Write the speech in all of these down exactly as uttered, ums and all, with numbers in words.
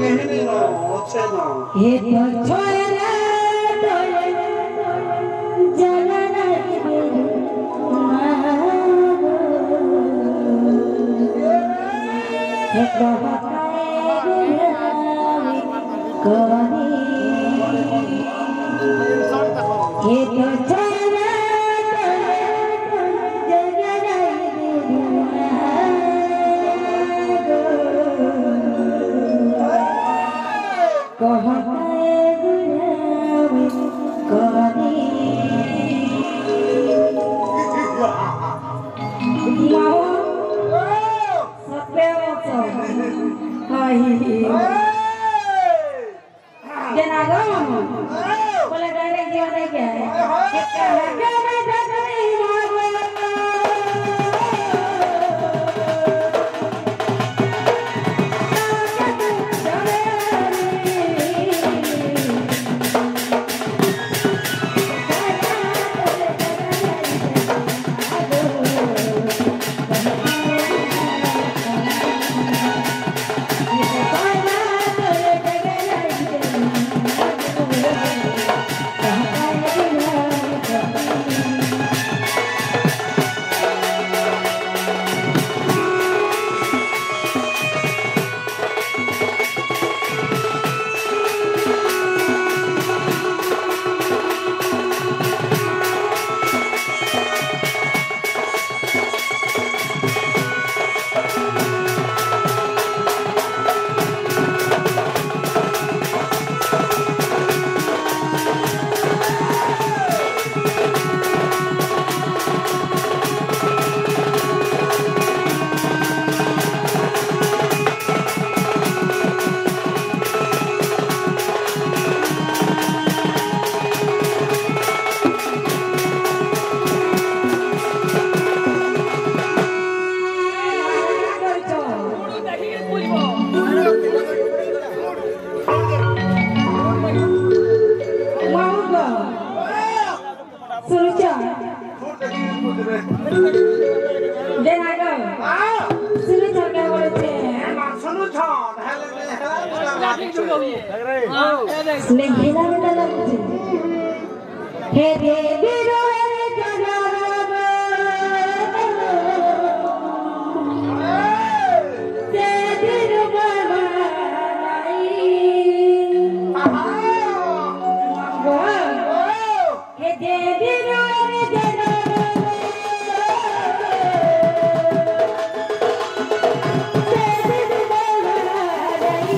कहने ना अच्छे ना ये तो छोरा तोरे जगना हे कहताए गुलामी कोनी ये तो छोरा तोरे जगना कहताए गुलामी कोनी माओ सपेओ हाय जनागो बोले डायरेक्ट दिया नहीं क्या है लगे में जगरी हे देवी रोए जनाब ते दिल गवाई हे देवी रोए जनाब ते दिल गवाई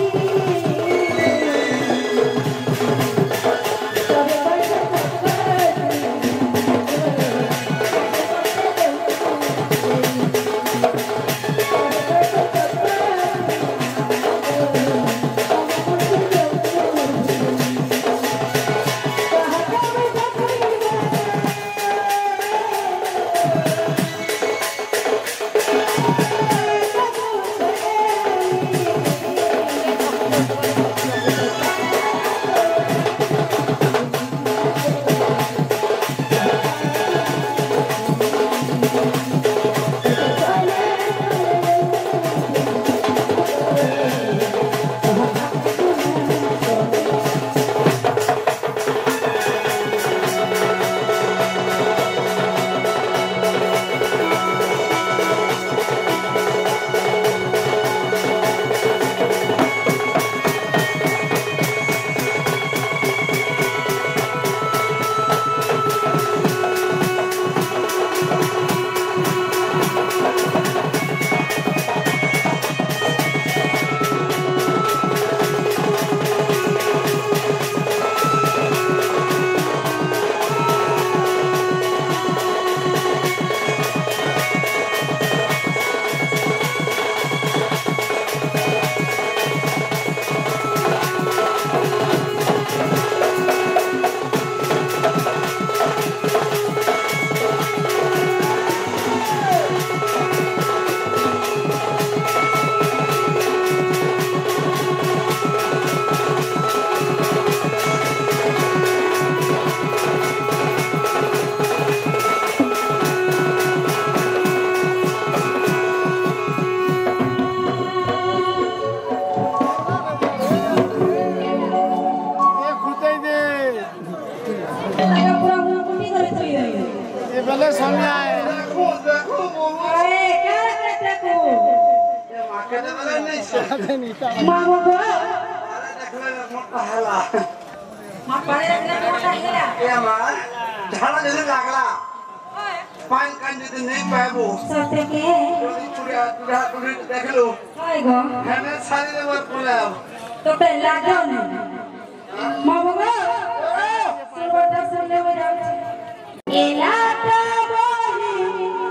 मामू को अरे देखले मोटा हला मां पड़े रखने मोटा हिला ए मां झाड़ा जल्दी लागला पान कान जदी नहीं पाबो सत्य के जदी चुड़िया चुड़ा चुड़ी देख लो हाय गो हमें सारी रे मत बोलाओ तो पे लागो ने मामू को सुबह सुन ले हो जाओ ये लाता बोली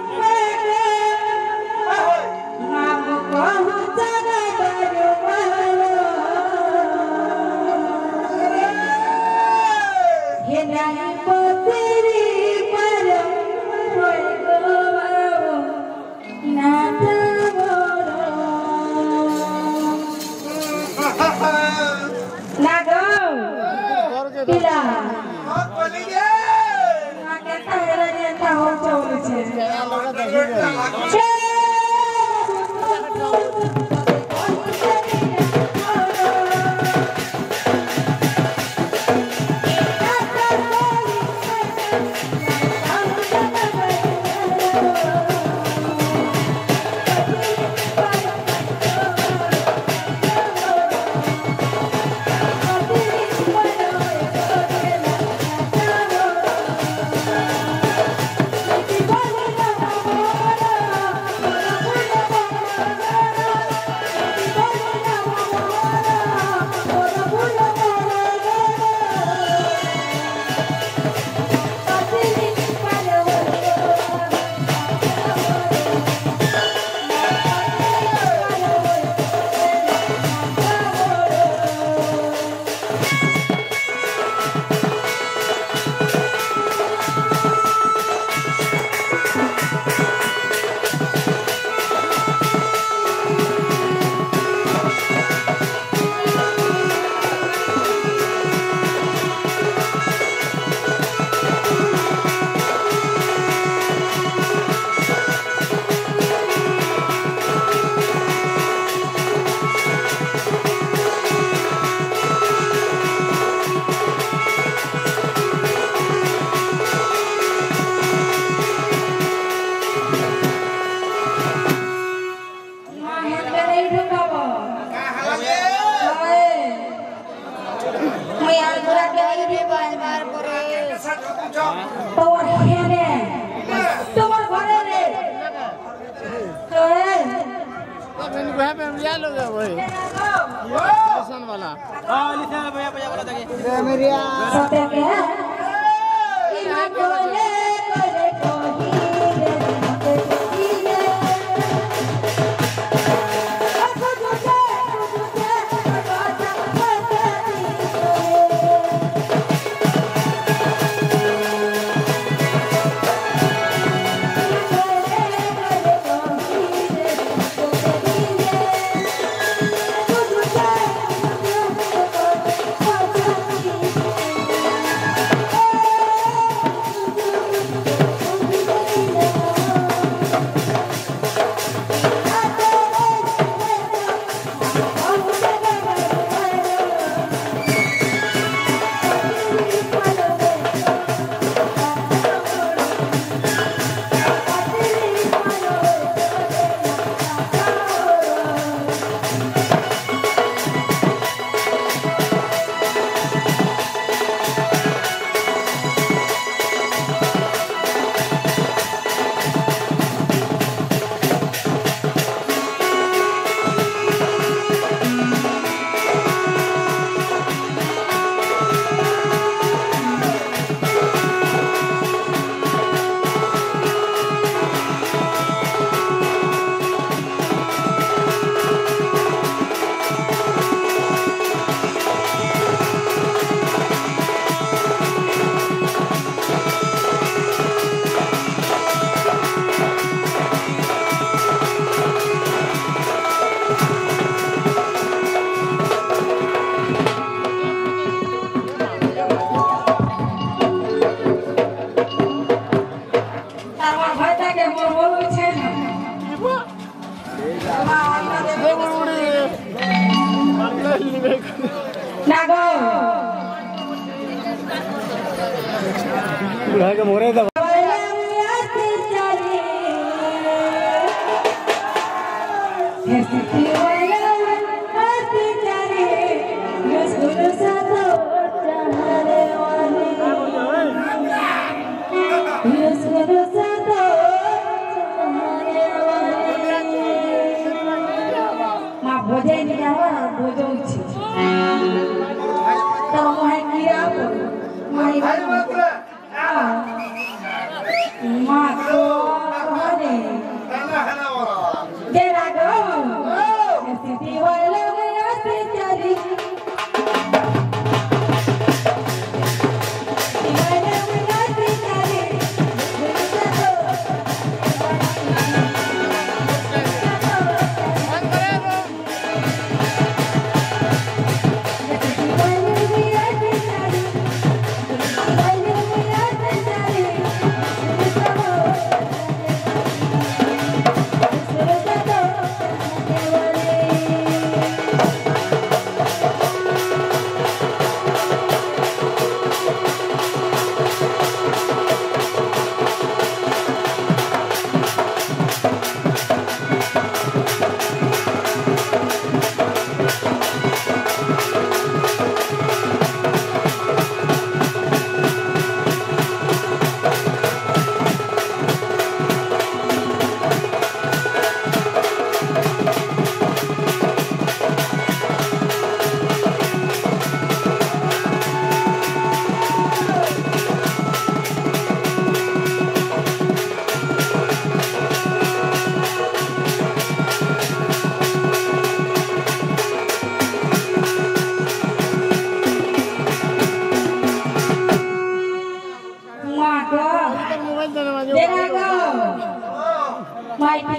मामू को चला बरो ये नहीं पोतेरी पर होय गो नाता बोरो लागो पिला मत बोलिए ना कहता है रे ता हो चोल छे তোমার হেনে তোমার ঘরে রে मैंने वहाँ पे लिया लो भाई लिसन वाला हाँ लिसन भैया भैया बोला था कि मेरी सत्य के इन बोले करे कोही रे मते कीले असो जुटे जुटे बाजा बाजा नागो बुढ़ा के मोरे दबा Yes,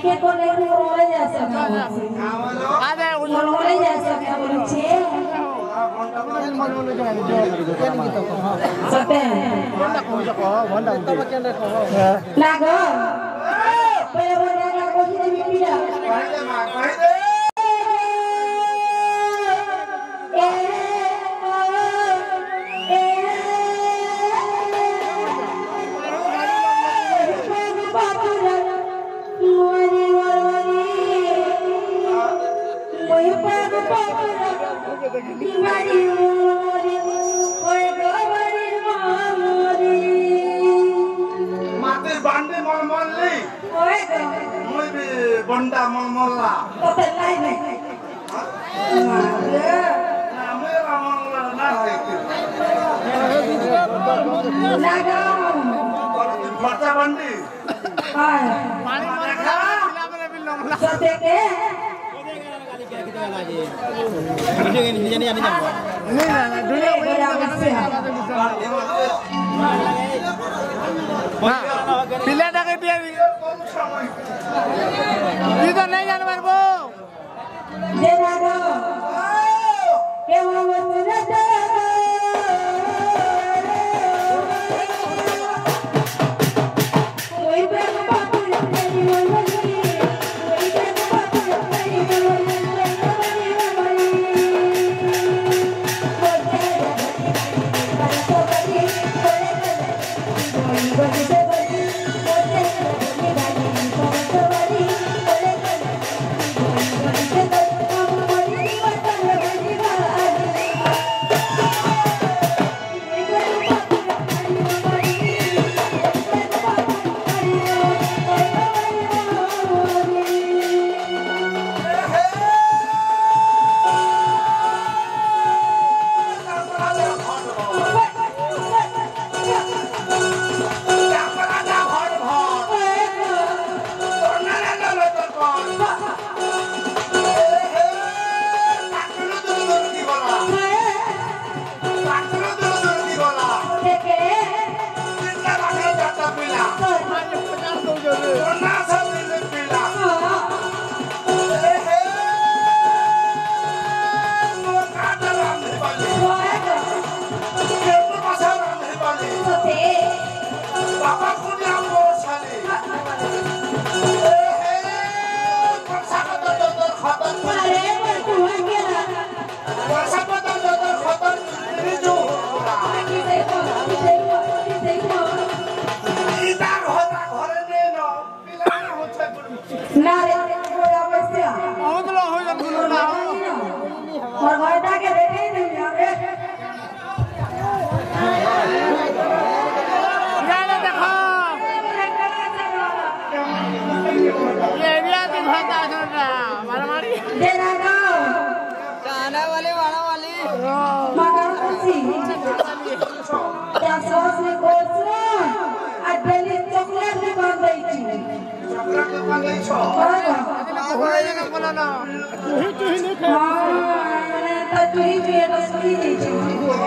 के को नहीं मोरे जा सकता आदे मोरे जा सकता बोले छे सते भंडा को को भंडा लागो पहले बोले ना को ही नहीं पिया कहि दे मां कहि दे ए ए बाबूरा मोरी मोरी मोय बाबू बाबूरा मारी मोरी ओए गोरी मोरी माते बांडे मल मल्ली ओए गो मुई भी बंडा मल मल्ला तो लाई नहीं ना मेरा मल्ला ना है लागो बच्चा बंडी हाय पानी खा मैंने भी लंगला सते के नहीं ना ना दुनिया पिला डाके दिया ये तो नहीं जानवर वो जे लागो के वो वचन दे ओए बाबू बाबू तेरी मोरी ओए बाबू बाबू तेरी मोरी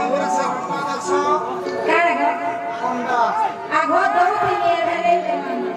Honda. Agora,